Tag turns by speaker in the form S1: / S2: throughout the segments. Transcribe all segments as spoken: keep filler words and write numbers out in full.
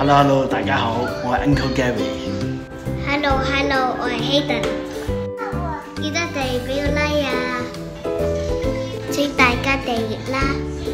S1: Hello Hello， 大家好，我係 Uncle Gary。
S2: Hello Hello， 我係 Hayden。記得訂俾個 like 啊！請大家訂閱啦。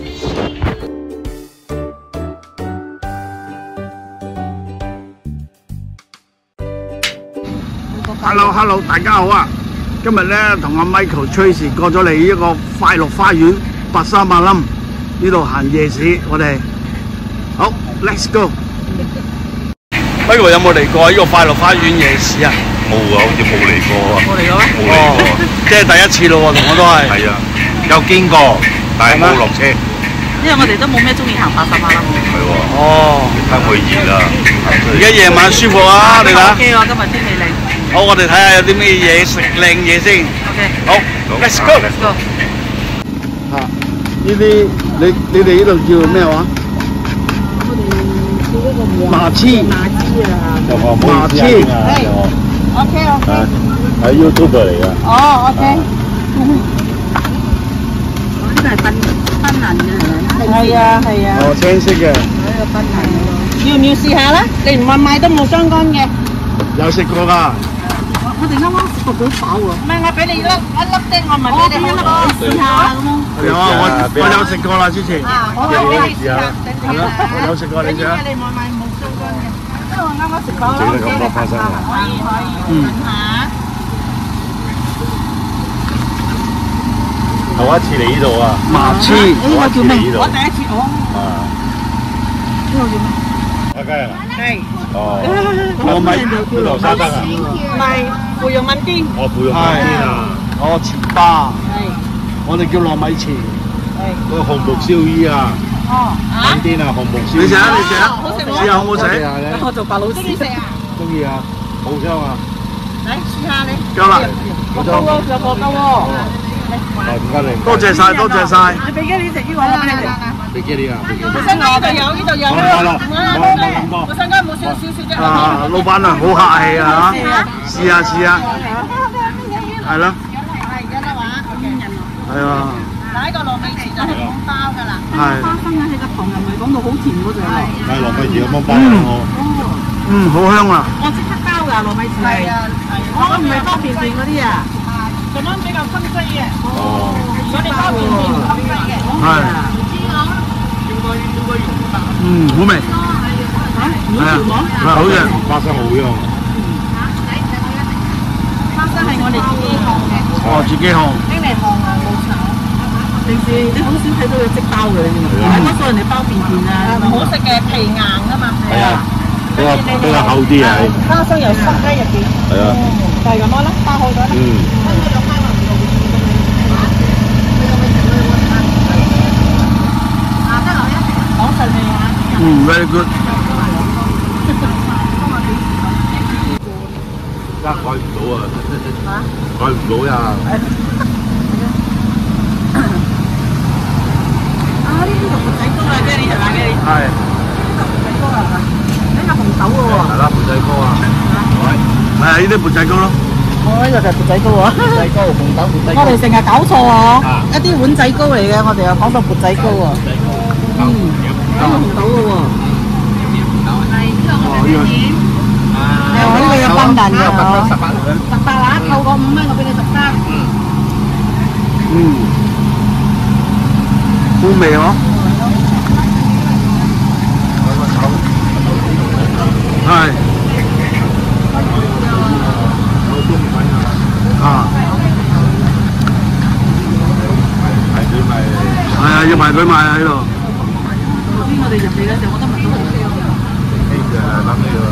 S1: Hello Hello， 大家好啊！今日咧同阿 Michael、Tracy 過咗嚟一個快樂花園白沙馬冧呢度行夜市，我哋好 ，Let's go。Michael 有冇嚟過呢個快樂花園夜市啊？
S3: 冇啊，好似冇嚟過啊！
S1: 冇嚟過咩？
S3: 冇嚟過，
S1: 即係第一次咯喎，同我都係。係啊，
S3: 有經過，但係冇落車。
S4: 因為我哋都冇咩中意行白沙馬冧。
S3: 係喎。哦，睇會熱啦。
S1: 而家夜晚舒服啊！你睇。
S4: O K 喎，今日天氣靚。
S1: 好，我哋睇下有啲咩嘢食靚嘢先。O K。好 ，Let's go。Let's go。嚇！呢啲你你哋呢度叫咩話？馬黐。馬黐啊！馬黐。
S4: O K O K。
S3: 係 YouTuber 嚟㗎。
S4: 哦 O K。呢個係檳檳榔嘅係咪？係啊係啊。
S1: 哦，青色嘅。
S4: 呢個檳榔。要唔要試下咧？你唔問買都冇相干嘅。
S1: 有食過㗎。
S4: 我哋啱啱食到飽喎。唔係，我俾你一粒一粒啫，我唔係俾你一粒試下咁咯。
S1: 有啊，我我有食過啦，之前。
S4: 啊，好啊，俾你試下。
S1: 係咯，我有食過，你食啊。
S4: 你買買冇相干嘅，因為我啱啱食飽啦。
S3: 整得咁多花生啊！
S4: 可以可以。嗯。嚇。
S3: 頭一次嚟呢度啊！
S1: 麻黐。
S4: 呢個叫咩？我第一次我。
S3: 啊。
S4: 呢個叫咩？
S3: 阿雞啊！
S4: 係。
S3: 哦。
S1: 糯米
S3: 叫流沙燈啊！
S4: 唔係芙蓉炆丁。
S3: 我芙蓉炆丁啊！
S1: 哦，糍粑。
S4: 係。
S1: 我哋叫糯米糍。
S3: 係。個紅木燒衣啊！
S4: 哦。
S3: 炆丁啊，紅木燒。
S1: 你食啊！你食啊！
S4: 好食冇？
S1: 試下好唔好食？
S4: 我做白老師。中意食啊？
S3: 中意啊！好香啊！
S4: 嚟試下你。
S1: 夠啦。
S4: 有貨喎，有貨㗎喎。
S3: 係唔該你。
S1: 多謝晒，多謝晒。
S4: 你俾幾你食呢個我俾你食。
S3: 俾幾你啊？
S4: 本身我呢度有，呢度有。
S3: 冇啦，冇冇咁多。
S4: 本身間冇少少少啫。
S1: 啊，老闆娘好客氣啊嚇！試下試下。係咯。
S4: 係而家得話，
S1: 係啊。
S4: 嗱呢個糯米糍就係咁包㗎啦。
S1: 係。
S4: 花生啊，其實糖又唔係講到好甜嗰種。
S3: 係糯米糍咁樣包我。
S1: 嗯，好香啊！
S4: 我即刻包㗎糯米糍。係啊，係。我唔係包便便嗰啲啊。咁樣比較分析嘅。
S3: 哦。
S4: 如果你包便便唔分析嘅。
S1: 係。嗯，好味。係啊，係好嘅。
S3: 花生好香。
S4: 花生係我哋自己烘嘅。
S1: 哦，自己烘。
S4: 拎嚟烘啊，冇炒。平時你好少睇到佢即包嘅，大多數人哋包便便啊。唔好食嘅，皮硬啊嘛。
S3: 係啊，比較比較厚啲啊。
S4: 花生又濕喺入邊。
S3: 係啊。
S4: 就係咁樣啦，包好咗啦。
S3: 嗯。
S1: 嗯 ，very good。
S3: 而家改唔到啊！改唔到呀！
S4: 啊！呢啲同缽仔糕啊，即係你係咪嘅？
S1: 係。
S4: 缽仔糕係嘛？呢個紅豆嘅喎。
S3: 係啦，缽仔糕啊！
S1: 係啊，呢啲缽仔糕咯。
S4: 哦，呢個就係缽仔糕啊！
S3: 缽仔糕、紅豆缽仔糕。
S4: 我哋成日搞錯啊！一啲碗仔糕嚟嘅，我哋又講到缽仔糕啊！嗯，呢個紅豆嘅喎。
S1: 哦，呢個。
S4: 哦，呢個有檳榔嘅嗬。
S3: 十八蚊。
S4: 十八啦，扣個五蚊，我俾你十三。
S1: 嗯。好味嗬。係。啊。
S3: 排隊買。
S1: 係啊，要排隊買啊喺度。
S4: 頭先我哋入嚟嘅時候，我都聞到好香㗎。
S3: 呢個諗呢個。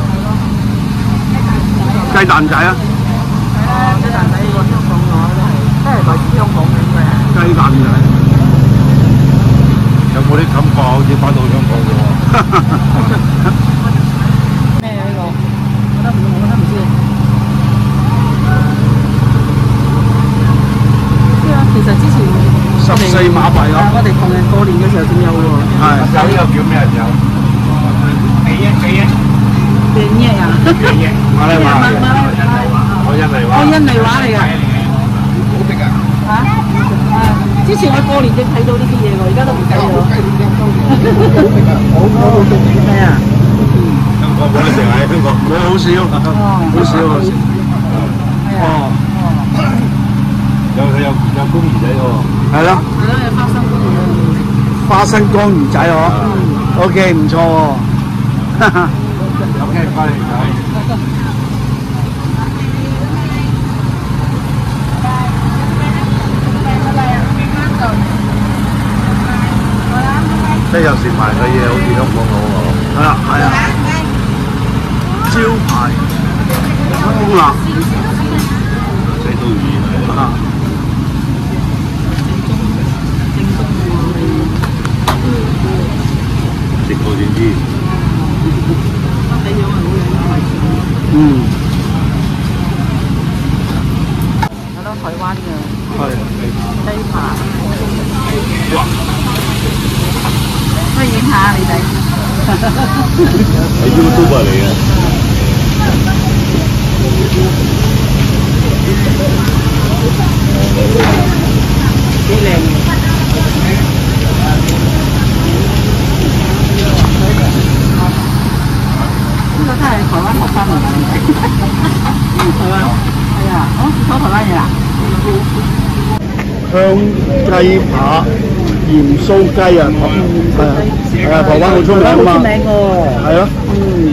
S1: 雞蛋仔啊！
S4: 係啊，雞蛋仔呢個香港攞咯，真係來自香港嘅咩？
S1: 雞蛋仔。
S3: 有冇啲感覺好似翻到香港嘅喎？
S4: 咩呢個？我覺得唔，我覺得唔知。知啊，其實之前
S1: 十四馬幣咯。
S4: 我哋同人過年嘅時候仲有喎。
S1: 係。
S3: 有呢個叫咩有？幾億幾億？
S4: 幾億啊？
S3: 幾億？馬來話。我印尼話。
S4: 我印尼話嚟㗎。
S3: 好食啊！
S4: 嚇？之前我過年正睇到呢啲嘢喎，而家都唔睇咗。好食啊！好好好食咩啊？
S5: 成喺香港，
S1: 我好少，好少好少。哦，
S5: 有有有公魚仔喎。
S1: 係咯。
S4: 係咯，有花生公魚。
S1: 花生江魚仔嗬 ，OK 唔錯喎。
S5: OK，花魚仔。即係有時賣嘅嘢好似香港佬喎。
S1: 係啊係啊。招牌公辣。
S5: 水刀魚
S1: 啊。
S5: 食過先知。
S1: 嗯。
S4: 係咯，台灣嘅。
S1: 係。
S4: 雞扒。
S1: 哇！
S4: 可以影下你哋。
S5: 係 YouTuber 嚟嘅。
S4: 幾靚。呢個都係台灣學翻嚟嘅，係嘛？係啊，我學台灣嘢啦。
S1: 香雞扒、鹽酥雞啊，係啊，係啊，台灣好出名啊嘛。
S4: 出名喎。
S1: 係咯。
S4: 嗯。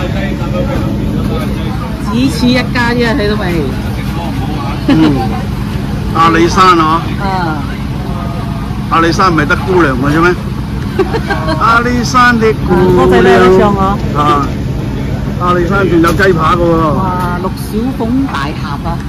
S4: 只此一家啫，睇到未？
S1: 嗯。阿里山啊。
S4: 啊。
S1: 阿里山唔係得姑娘嘅啫咩？阿里山的姑
S4: 娘。多謝你唱啊。
S1: 啊。阿里山仲有雞扒嘅喎。
S4: 哇！陸小鳳大俠啊！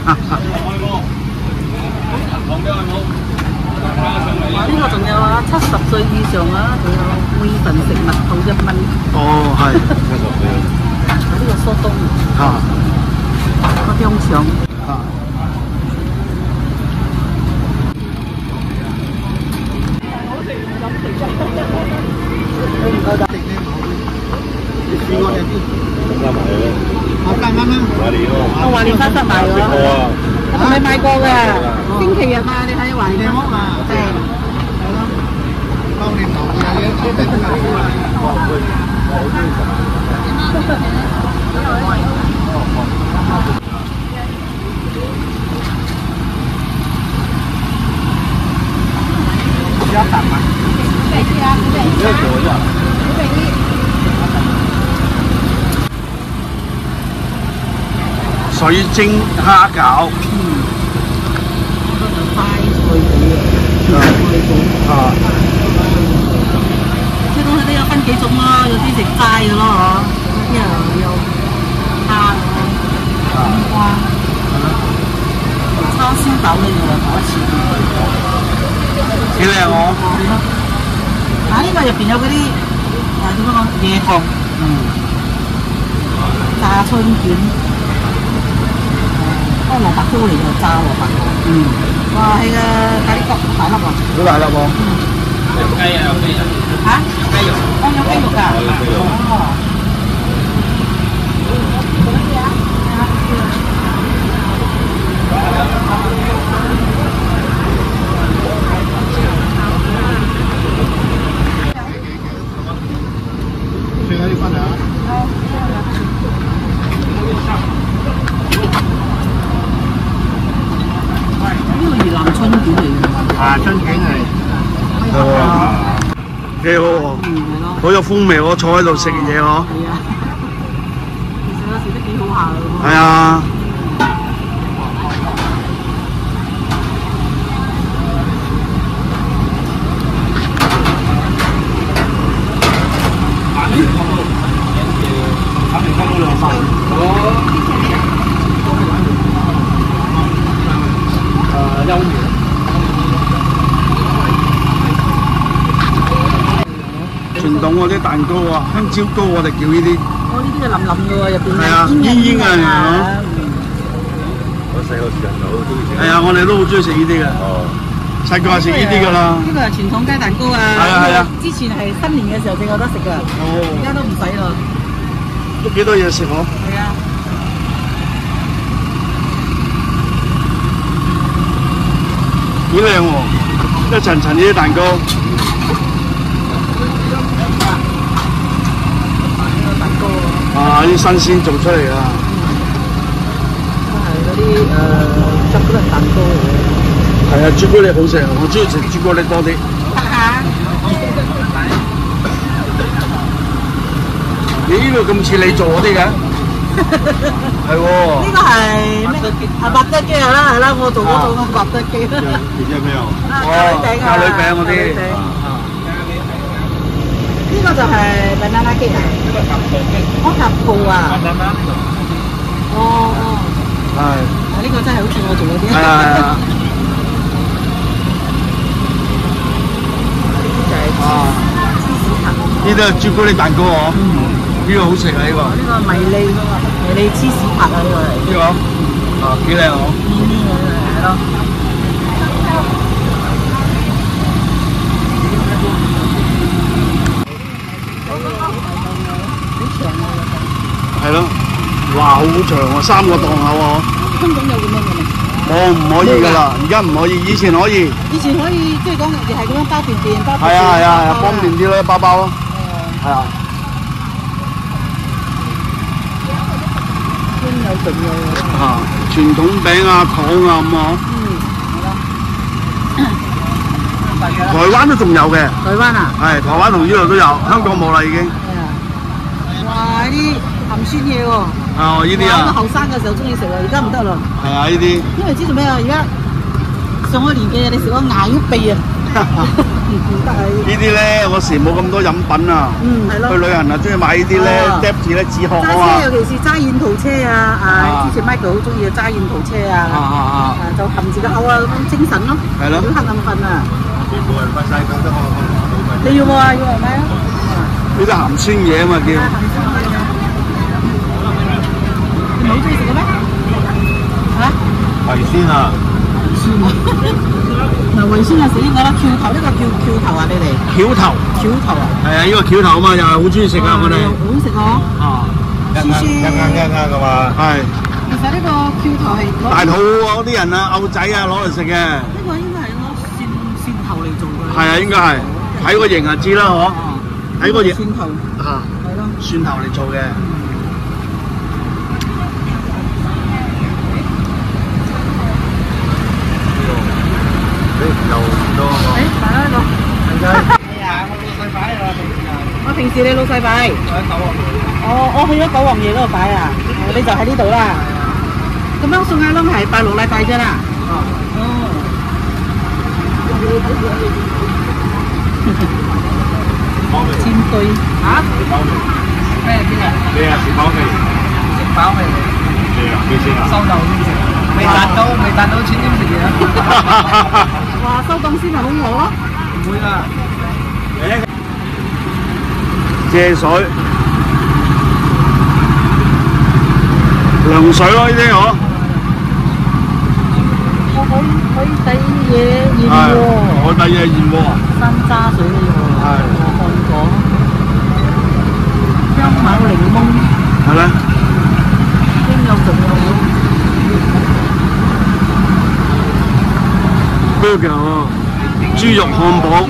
S4: 哇！呢個仲有啊，七十歲以上啊，仲有每份食物套一蚊。
S1: 哦，係。
S5: 七十歲。
S4: 呢個蘇東。
S1: 嚇。
S4: 個香腸。
S1: 嚇。你試過有啲？
S5: 加埋咧。
S1: 我加啱啱。
S5: 華聯咯。
S4: 我華聯三十賣喎。
S5: 食過啊。
S4: 我未買過㗎，星期日嘛，你睇華聯屋啊，係。係咯。當年頭嘅嘢都係咁一百蚊。五百七啊，五百七。五百一。
S1: 水晶蝦餃。
S4: 嗯。嗰個就齋菜脯啊。啊。即係東西都有分幾種咯，有啲食齋嘅咯，嗬。有啲又有蝦啊、冬瓜、叉燒豆呢個我一次。
S1: 幾靚喎！
S4: 啊！呢個入邊有嗰啲啊點樣講椰糖，嗯，炸春卷，嗰個蘿蔔糕嚟嘅炸蘿蔔。嗯。哇！係嘅，咖喱角大粒啊！
S1: 好大粒喎！
S3: 有雞啊，有雞啊！
S4: 嚇？
S3: 有雞肉。
S4: 哦，有雞肉㗎。哦。
S1: 啊，春卷係，係喎，幾好喎，好有風味喎，坐喺度食嘢嗬。係啊，
S4: 其實有時都幾好下嘅喎。
S1: 係啊。誒，休眠。傳統嗰啲蛋糕啊，香蕉糕我哋叫呢啲。
S4: 哦，呢啲就腍腍嘅喎，入邊
S1: 係啊，煙煙嘅係嘛？
S5: 我細個時候就好中意食。
S1: 係啊，我哋都好中意食呢啲嘅。哦。細個係食呢啲㗎啦。
S4: 呢個係傳統雞蛋糕啊。
S1: 係啊係啊。
S4: 之前係新年嘅時候正有得食㗎。哦。而家都唔使咯。
S1: 都幾多嘢食嗬？
S4: 係啊。
S1: 幾靚喎！一層層呢啲蛋糕。啊！ 哇！啲新鮮做出嚟㗎。
S4: 係嗰啲誒朱古力蛋糕嚟嘅。
S1: 係啊，朱古力好食，我中意食朱古力多啲。
S4: 嚇！
S1: 你呢度咁似你做嗰啲嘅？係喎。
S4: 呢個係咩？係白德基啦，係啦，我做嗰種白德基啦。
S5: 你知咩啊？
S1: 哦，咖喱餅嗰啲。
S4: 呢個就係 banana cake 啊。我合鋪啊。哦哦。係。呢個真係好似我做嗰啲。
S1: 係啊係啊。
S4: 就係
S1: 啊。呢都係朱古力蛋糕喎。呢個好食啊！呢個。
S4: 呢個迷你迷你芝士塔啊！呢個係。
S1: 呢個。啊，幾靚喎！
S4: 係咯。
S1: 係咯，哇，好長喎，三個檔口喎。
S4: 香港有咁樣嘅咩？
S1: 我唔可以㗎啦，而家唔可以，以前可以。
S4: 以前可以，即係講係咁樣包便便，包。
S1: 係啊係啊係啊，方便啲咯，包包咯。係啊。
S4: 應有盡有。
S1: 啊，傳統餅啊，糖啊咁啊。嗯，係咯。台灣都仲有嘅。
S4: 台灣啊？
S1: 係，台灣同呢度都有，香港冇啦已經。
S4: 哇！啲鹹酸嘢喎。
S1: 哦，呢啲啊。
S4: 我後生嘅時候中意食啊，而家唔得啦。
S1: 係啊，呢啲。
S4: 因為知做咩啊？而家上咗年紀啊，你食咗牙喐鼻啊，唔得啊！
S1: 呢啲咧，嗰時冇咁多飲品啊。嗯，係咯。去旅行啊，中意買呢啲咧 ，dap 字咧，紙殼啊嘛。揸車
S4: 尤其是揸沿途車啊，啊，之前 Michael 好中意揸沿途車啊。啊啊啊！就含住個口啊，咁精神咯。係咯。好黑眼瞓啊！
S5: 全部人瞓晒覺得我我
S4: 你要冇啊？要嚟咩啊？
S1: 呢啲鹹酸嘢啊嘛叫。
S4: 你唔係好中意食嘅咩？嚇？
S5: 維鮮啊！
S4: 嗱，維鮮啊，食呢個啦，橋頭呢個叫橋頭啊，你哋。
S1: 橋頭。
S4: 橋頭啊。
S1: 係啊，呢個橋頭啊嘛，又係好中意食啊，我哋。
S4: 好食哦。啊。
S5: 一啱一啱一啱嘅嘛。係。
S4: 其實呢個橋頭係
S1: 大肚嗰啲人啊，牛仔啊攞嚟食嘅。
S4: 呢個應該係攞蒜蒜頭嚟做嘅。
S1: 係啊，應該係。睇個型就知啦，嗬。睇個型。
S4: 蒜頭。嚇。係咯。
S1: 蒜頭嚟做嘅。
S5: 又多個。
S4: 誒，擺喺度。係啊，我老細擺啊，平時啊。我平時你老細擺。我喺九皇爺。哦，我去咗九皇爺嗰度擺啊，你就喺呢度啦。咁樣送亞窿係拜六禮拜啫啦。哦。哦。煎堆。嚇？
S5: 飽未？
S4: 咩邊啊？
S5: 你啊食飽未？
S4: 食飽未？
S5: 你啊幾錢啊？
S4: 收檔先食。未達到，未達到錢點食嘢啊？哇！收檔先係好餓咯。唔會啦。
S1: 蔗水、涼水咯，呢啲嗬。
S4: 我海海底嘢燕窩。
S1: 海底嘢燕窩。
S4: 山楂水喎。係。漢果。香茅檸檬。
S1: 係咧。
S4: 應有盡有。
S1: burger 啊，豬肉漢堡。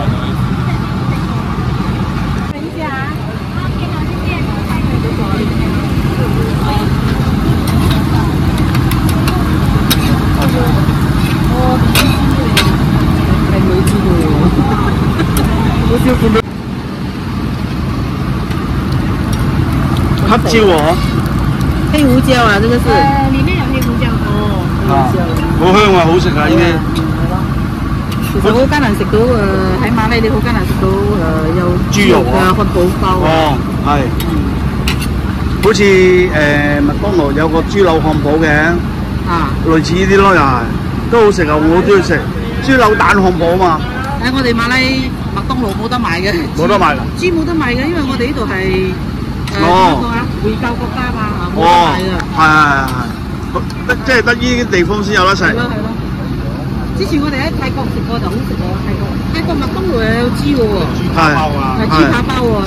S1: 黑椒喎，
S4: 黑胡椒啊，這個是。
S2: 呃，裡面有黑胡椒。
S4: 哦，
S1: 好香啊，好食啊呢啲。
S4: 其實好艱難食到誒，喺馬拉你好艱難食到誒有豬肉嘅漢堡包。
S1: 哦，係。好似誒麥當勞有個豬柳漢堡嘅。啊。類似呢啲咯，又係都好食啊！我好中意食豬柳蛋漢堡啊嘛。
S4: 喺我哋馬拉麥當勞冇得賣嘅。
S1: 冇得賣㗎。
S4: 豬冇得賣嘅，因為我哋呢度係誒點講啊？回教國家嘛，冇得賣㗎。
S1: 係係係，即係得呢啲地方先有得食。
S4: 係咯係咯。之前我哋喺泰國食過就好食喎，泰國泰國麥當勞又有豬嘅喎。豬扒包啊！係豬扒包喎。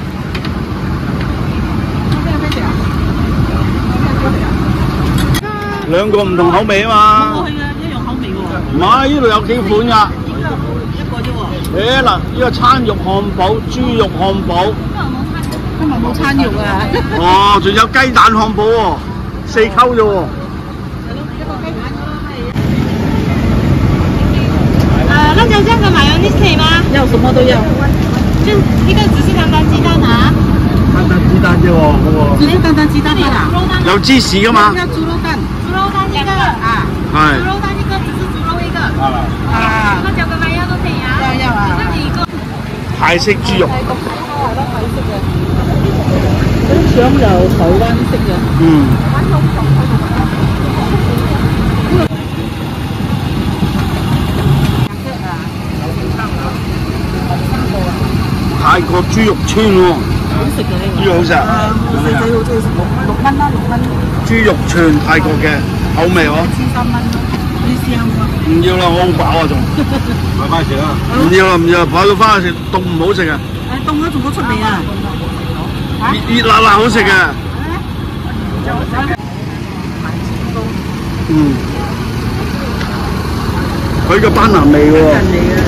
S1: 兩個唔同口味啊嘛。
S4: 我去嘅一樣口味喎。
S1: 唔係，呢度有幾款㗎。
S4: 一個啫喎。
S1: 誒嗱，呢個餐肉漢堡、豬肉漢堡。
S4: 今日冇餐肉啊！
S1: 哦，仲有雞蛋漢堡喎，四溝啫喎。
S6: 呃，辣椒酱跟马油你可以吗？
S4: 要什么都要。
S6: 就一个只是担担鸡蛋啊。
S1: 單單雞蛋啫喎，嗰個。
S4: 只有担担鸡蛋啊？
S1: 有芝士噶嘛？
S4: 要猪肉蛋。
S6: 猪肉蛋一个啊。
S1: 係。
S6: 猪肉蛋一个，只是猪肉一个。
S4: 啊。
S6: 辣椒跟麻油都可以啊。
S4: 要要啊。
S6: 自己一个。
S1: 泰式豬肉。
S4: 嗰啲腸又台灣式嘅。
S1: 嗯。泰國豬肉串喎，
S4: 好食嘅呢個。
S1: 豬肉好食。
S4: 我細仔好中意食六六蚊啦，六蚊。
S1: 豬肉串泰國嘅口味喎。
S4: 千三蚊，啲香喎。
S1: 唔要啦，我好飽啊仲。買翻食啦。唔要啦，唔要啦，擺到翻去食，凍唔好食啊。
S4: 誒，凍咗仲好出味啊！
S1: 熱熱辣辣好食嘅。嗯。佢個班蘭味喎。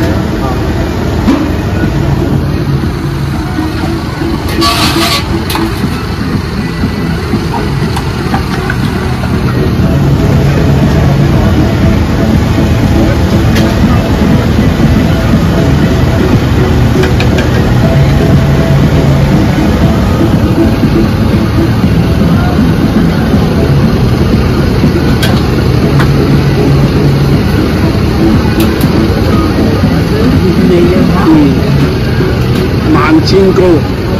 S1: 萬煎糕。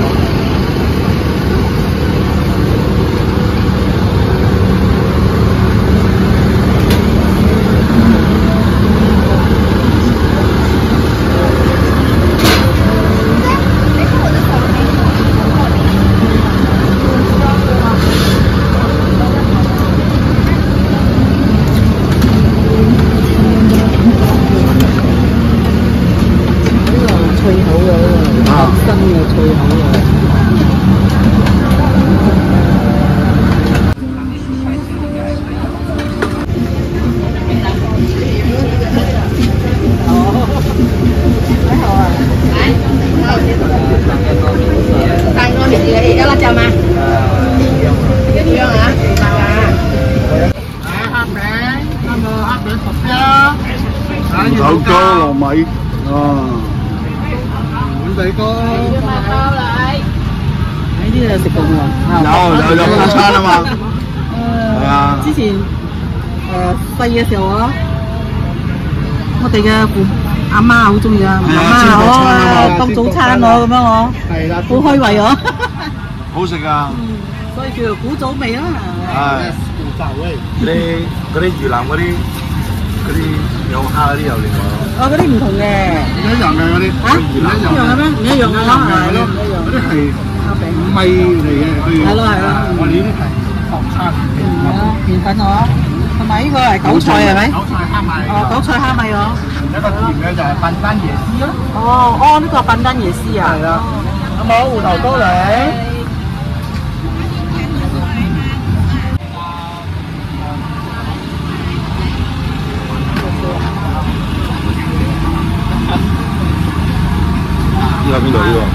S6: 有辣椒嗎？一樣啊？
S1: 有糕糯米啊，碗底糕。
S4: 呢啲就食過喎。
S1: 有有有午餐啊嘛。係啊。
S4: 之前誒細嘅時候啊，我哋嘅父阿媽好中意啊，媽媽哦當早餐我咁樣我，係啦，好開胃我。
S1: 好食啊！
S4: 所以叫做古早味啦。
S1: 係。
S5: 古早味。你嗰啲越南嗰啲嗰啲有蝦嗰啲又另外。
S4: 哦，嗰啲唔同嘅。
S1: 唔一樣嘅嗰啲。
S4: 嚇？唔一樣嘅咩？唔一樣嘅咯，係咯，唔一樣。
S1: 嗰啲係米嚟嘅，佢。
S4: 係咯係咯。
S1: 我哋呢啲係學餐。
S4: 係咯，麵粉我，同埋呢個係韭菜係咪？
S5: 韭菜蝦米。
S4: 哦，韭菜蝦米我。
S5: 一個甜嘅就係笨丹椰絲咯。
S4: 哦，哦，呢個笨丹椰絲啊。
S5: 係啦。有冇芋頭糕嚟？呢個邊度呢個？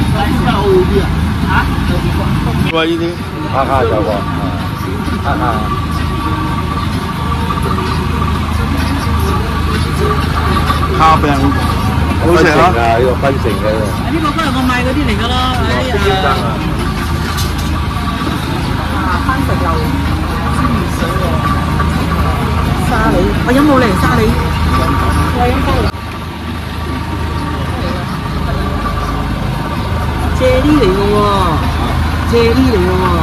S1: 喂，呢啲
S5: 蝦蝦有個，蝦蝦。
S1: 蝦餅好食啊！
S5: 呢個分成嘅。
S4: 呢個都係我買嗰啲嚟㗎咯，誒誒。啊，番石榴芝士水喎，沙梨，我飲冇嚟沙梨。我飲沙梨。啫喱嚟嘅喎，啫喱嚟嘅喎，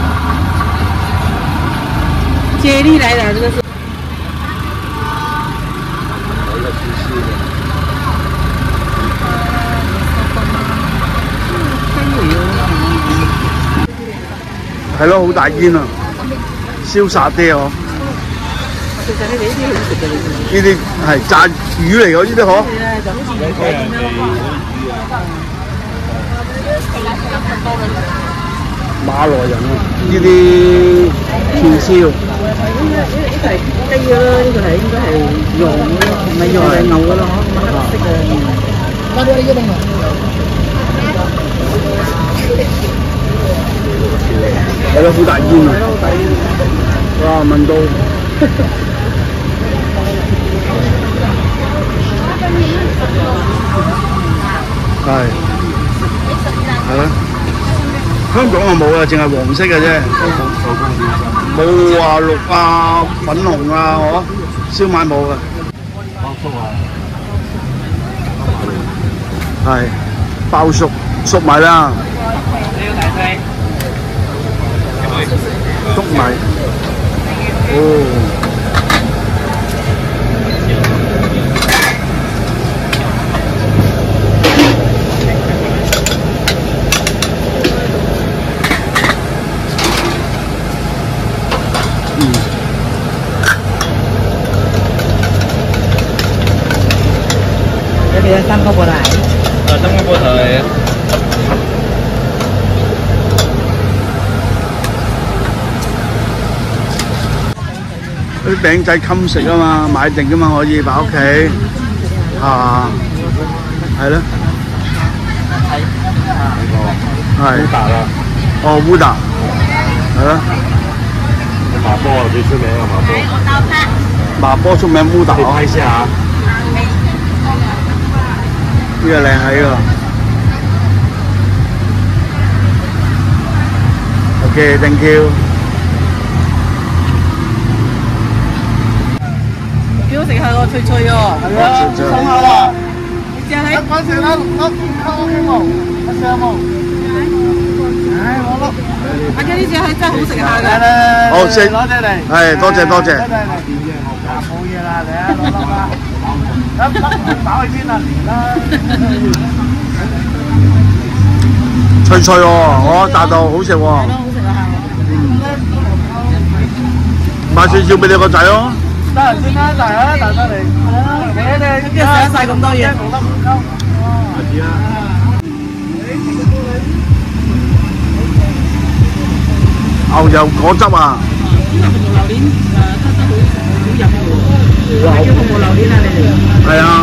S4: 啫喱嚟的，這個是。
S5: 有一個芝士嘅。
S1: 係咯，好大煙啊！燒殺啲啊！
S4: 其實你哋呢啲好食嘅，
S1: 呢啲係炸魚嚟㗎，呢啲嗬。
S4: 就好似魚仔咁樣咯。
S1: 馬來人啊，呢啲串燒。
S4: 呢個係雞嘅啦，呢個係應該係羊嘅咯，唔係羊係牛嘅咯，嗬，黑色嘅。我哋呢個
S1: 係咯，好大煙啊！哇，聞到係係咯，香港啊冇啊，淨係黃色嘅啫，冇話綠啊、粉紅啊，嗬，燒賣冇嘅。係包粟粟米啦，粟米，哦。
S4: Cái này三個過嚟。
S5: 誒，三個波頭。
S1: 啲餅仔襟食啊嘛，買定噶嘛，可以擺屋企，啊，係咯，係。
S5: 烏達啦。
S1: 哦，烏達，係咯。
S5: 麻波啊，最出名嘅麻波。
S1: 麻波出名烏達。
S5: 你睇先嚇。
S1: 呢個靚喺喎。OK，thank you。
S4: 幾好食下喎，脆脆喎。係
S1: 啊，爽下啦。
S4: 試下你。
S1: 嗰時啦，我我希望，我試下冇。唉，我攞。
S4: 阿姐呢隻係真係好食下㗎。
S1: 好食，
S5: 多謝你。
S1: 係多謝多謝。
S5: 冇嘢啦，嚟啊，攞攞啦。打去先啦，
S1: 脆脆喎，我炸到好食喎。係咯，
S4: 好食啊！
S1: 買少少俾你個仔咯。
S5: 得閒先啦，大啊，大得嚟。係啊，你哋
S4: 跟住食晒咁多嘢。
S5: 冇得唔夠。下次啦。
S1: 牛油果汁啊！
S4: 呢個紅毛榴蓮誒，得得好好飲喎。係叫紅毛榴蓮啊，你哋？
S1: 係啊。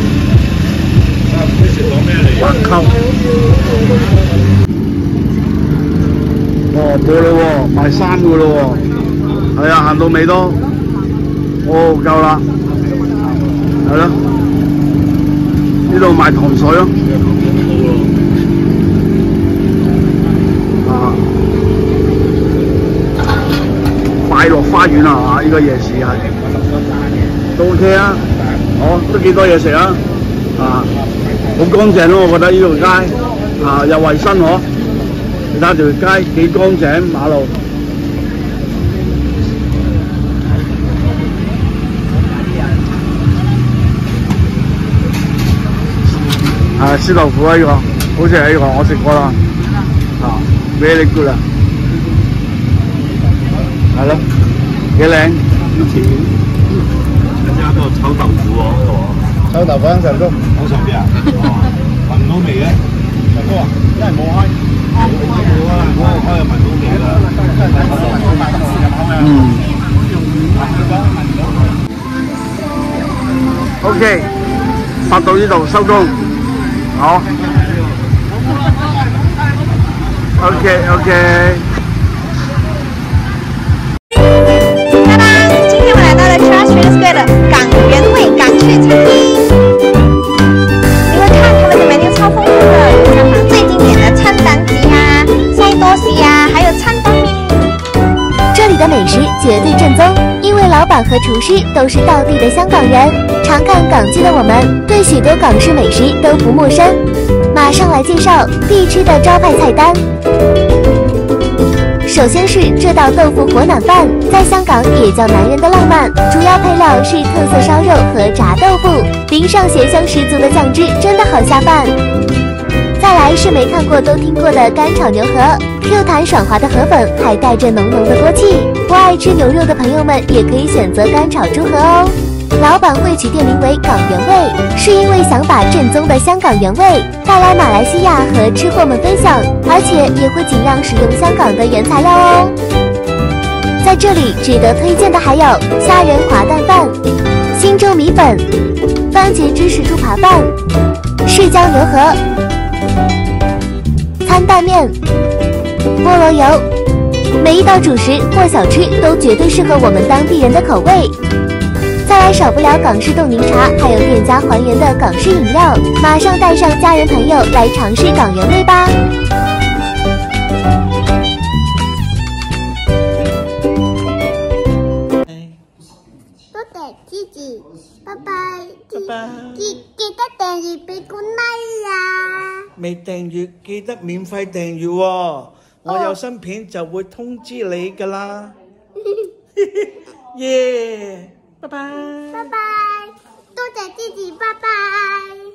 S5: 你食講咩嚟？
S1: 白溝。哦，冇啦喎，賣衫噶咯喎。係啊，行到尾都，哦，夠啦。係咯。呢度賣糖水咯。啊！快樂花園啊！呢個夜市係都 OK 啊，哦，都幾多嘢食啊，啊，好乾淨咯，我覺得呢條街啊又衞生嗬，你睇條街幾乾淨馬路。啊，師豆腐啊呢個，好似係呢個，我食過啦，啊 ，very good 啊，係咯，幾靚。
S5: 加個臭豆腐喎，嗰度。
S1: 臭豆腐喺上高。
S5: 喺上邊啊？哦，聞到味咧？上高啊？因為冇開。冇啊！冇開就聞到味啦。
S1: 嗯。OK， 發到呢度收工。好。OK OK。
S7: 当当，今天我来到了 Trashman Square 的港原味港式餐厅。你会看他们的 menu 超丰富的，有香港最经典的餐蛋鸡呀、菜多士呀，还有餐蛋面。
S8: 这里的美食绝对正宗，因为老板和厨师都是道地的香港人。常看港剧的我们，对许多港式美食都不陌生。马上来介绍必吃的招牌菜单。首先是这道豆腐火腩饭，在香港也叫男人的浪漫，主要配料是特色烧肉和炸豆腐，淋上咸香十足的酱汁，真的好下饭。再来是没看过都听过的干炒牛河 ，Q 弹爽滑的河粉还带着浓浓的锅气，不爱吃牛肉的朋友们也可以选择干炒猪河哦。老板会取店名为港原味，是因为想把正宗的香港原味带来马来西亚和吃货们分享，而且也会尽量使用香港的原材料哦。在这里值得推荐的还有虾仁滑蛋饭、新州米粉、番茄芝士猪扒饭、市江牛河、餐蛋面、菠萝油、 每一道主食或小吃都绝对适合我们当地人的口味。再来少不了港式冻柠茶，还有店家还原的港式饮料，马上带上家人朋友来尝试港原味吧！
S2: 多謝支持，拜拜！拜拜！記記得訂閱俾個 like 啊！
S9: 未訂閱記得免費訂閱喎，我有新片就會通知你㗎啦。耶！拜拜！
S2: 拜拜！多謝支持，拜拜！